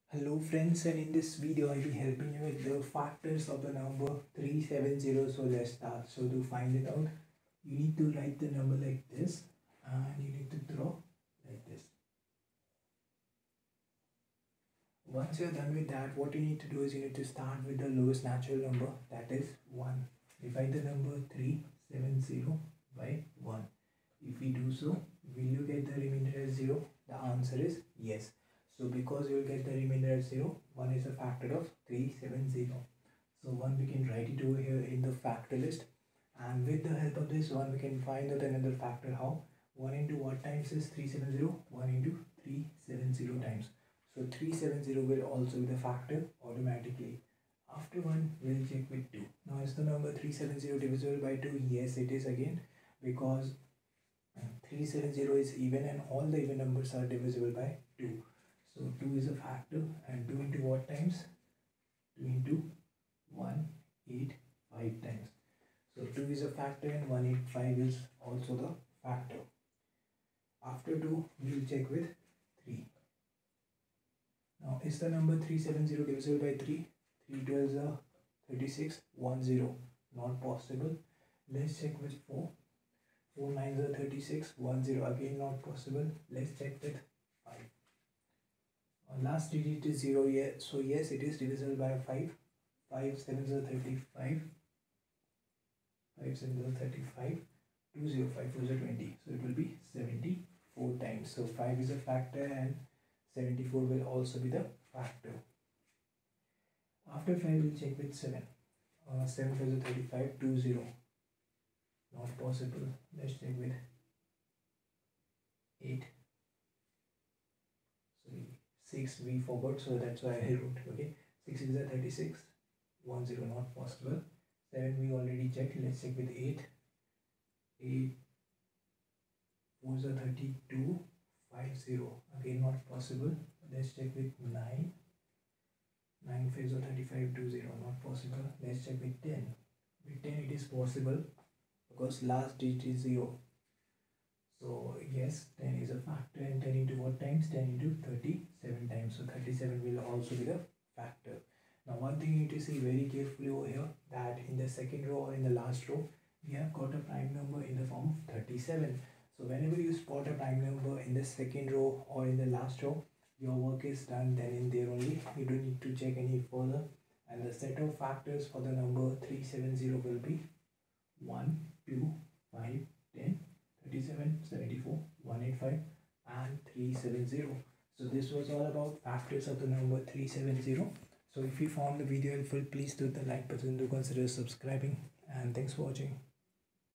Hello friends, and in this video I will be helping you with the factors of the number 370. So let's start. So to find it out, you need to write the number like this and you need to draw like this. Once you're done with that, what you need to do is you need to start with the lowest natural number, that is 1. Divide the number 370 by 1. If we do so, will you get the remainder as 0? The answer is yes. So because you will get the remainder as 0, 1 is a factor of 370. So 1 we can write it over here in the factor list, and with the help of this 1 we can find out another factor. How? 1 into what times is 370? 1 into 370 times. So 370 will also be the factor automatically. After 1 we'll check with 2. Now is the number 370 divisible by 2? Yes, it is again, because 370 is even and all the even numbers are divisible by 2. So 2 is a factor, and 2 into what times? 2 into 185 times. So 2 is a factor and 185 is also the factor. After 2 we will check with 3. Now is the number 370 divisible by 3? 3 12 is 36, 10. Not possible. Let's check with 4. 4 9s are 36, 10. Again not possible. Let's check with 5. Last digit is 0, yeah, so yes, it is divisible by 5. 5 7s are 35. 5 7s are 35. 2 0 5 4s are 20. So it will be 74 times. So 5 is a factor and 74 will also be the factor. After 5 we'll check with 7. 7 5s are 35. 2 0. Not possible. Let's check with 8. 6 we forgot, so that's why I wrote. Okay, 6 is a 36, 10 not possible. 7 we already checked. Let's check with 8. 8 4 is a 32, 50. Again not possible. Let's check with 9. 9 5 is a 35, 20 not possible. Let's check with 10. With 10 it is possible because last digit is 0. So yes, 10 is a factor, and 10 into what times? 10 into 37 times. So 37 will also be the factor. Now one thing you need to see very carefully over here, that in the second row or in the last row, we have got a prime number in the form of 37. So whenever you spot a prime number in the second row or in the last row, your work is done then and there only. You don't need to check any further. And the set of factors for the number 370 will be 1, 2, 5, 10, 37, 74, 185 and 370. So this was all about factors of the number 370. So if you found the video helpful, please do the like button, do consider subscribing, and thanks for watching.